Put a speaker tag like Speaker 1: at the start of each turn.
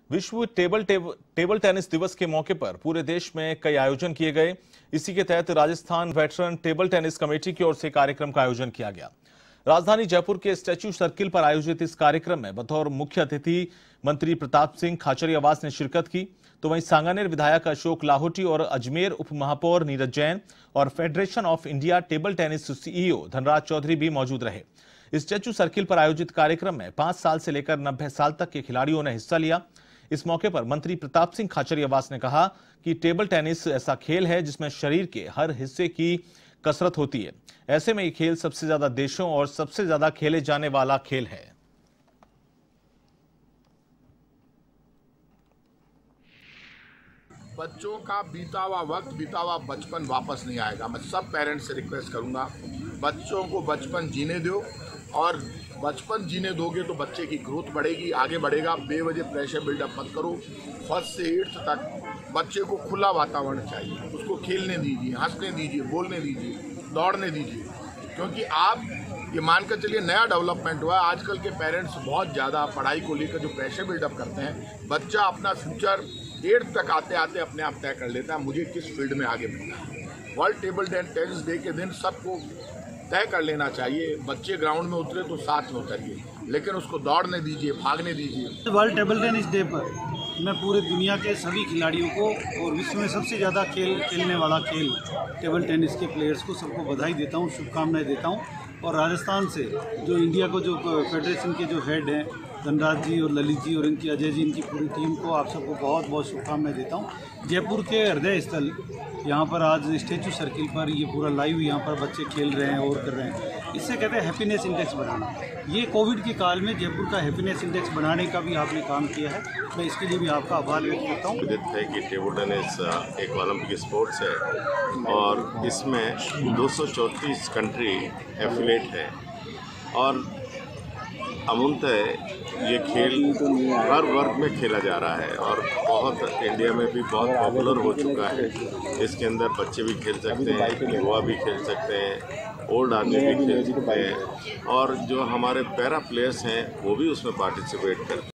Speaker 1: विश्व table tennis दिवस के मौके पर पूरे देश में कई आयोजन किए गए। इसी के तहत Rajasthan veteran table tennis committee की ओर से कार्यक्रम का आयोजन किया गया। राजधानी जयपुर के स्टैच्यू सर्किल पर आयोजित इस कार्यक्रम में बतौर मुख्य अतिथि मंत्री प्रताप सिंह खाचरियावास ने शिरकत की, तो वहीं सांगानेर विधायक अशोक लाहोटी और अजमेर उप महापौर नीरज जैन और federation of India table tennis CEO Dhanraj Chaudhary भी मौजूद रहे। इस स्टैच्यू सर्किल पर आयोजित कार्यक्रम में 5 साल से लेकर 90 साल तक के खिलाड़ियों ने हिस्सा लिया। इस मौके पर मंत्री प्रताप सिंह खाचरियावास ने कहा कि टेबल टेनिस ऐसा खेल है जिसमें शरीर के हर हिस्से की कसरत होती है। ऐसे में ये खेल सबसे ज्यादा देशों और सबसे ज्यादा खेले जाने वाला खेल है।
Speaker 2: बच्चों का बीता हुआ वक्त, बीता हुआ बचपन वापस नहीं आएगा। मैं सब पेरेंट्स से रिक्वेस्ट करूंगा, बच्चों को बचपन जीने दो, और बचपन जीने दोगे तो बच्चे की ग्रोथ बढ़ेगी, आगे बढ़ेगा। बेवजह प्रेशर बिल्डअप मत करो। फर्स्ट से 8th तक बच्चे को खुला वातावरण चाहिए, उसको खेलने दीजिए, हंसने दीजिए, बोलने दीजिए, दौड़ने दीजिए, क्योंकि आप ये मानकर चलिए नया डेवलपमेंट हुआ है। आजकल के पेरेंट्स बहुत ज़्यादा पढ़ाई को लेकर जो प्रेशर बिल्डअप करते हैं, बच्चा अपना फ्यूचर 8th तक आते आते अपने आप तय कर लेता है, मुझे किस फील्ड में आगे बढ़ना है। वर्ल्ड टेबल टेनिस डे के दिन सबको तय कर लेना चाहिए। बच्चे ग्राउंड में उतरे तो साथ में उतरिए, लेकिन उसको दौड़ने दीजिए, भागने दीजिए।
Speaker 3: वर्ल्ड टेबल टेनिस डे पर मैं पूरे दुनिया के सभी खिलाड़ियों को और विश्व में सबसे ज़्यादा खेलने वाला खेल टेबल टेनिस के प्लेयर्स को सबको बधाई देता हूँ, शुभकामनाएं देता हूँ। और राजस्थान से जो इंडिया को जो फेडरेशन के जो हेड हैं धनराज जी और ललित जी और इनकी अजय जी, इनकी पूरी टीम को आप सबको बहुत बहुत शुभकामनाएं देता हूँ। जयपुर के हृदय स्थल यहाँ पर आज स्टैच्यू सर्किल पर ये पूरा लाइव यहाँ पर बच्चे खेल रहे हैं और कर रहे हैं। इससे कहते हैं हैप्पीनेस इंडेक्स बढ़ाना। ये कोविड के काल में जयपुर का हैप्पीनेस इंडेक्स बढ़ाने का भी आपने काम किया है, मैं इसके लिए भी आपका आभार व्यक्त करता हूँ।
Speaker 4: विदित है कि टेबल टेनिस एक ओलंपिक स्पोर्ट्स है और इसमें 234 कंट्री एफिलेट है और अमूमतः ये खेल हर वर्ग में खेला जा रहा है और बहुत इंडिया में भी बहुत पॉपुलर हो चुका है। इसके अंदर बच्चे भी खेल सकते हैं, युवा भी खेल सकते हैं, ओल्ड आदमी भी खेल सकते हैं और जो हमारे पैरा प्लेयर्स हैं वो भी उसमें पार्टिसिपेट करते हैं।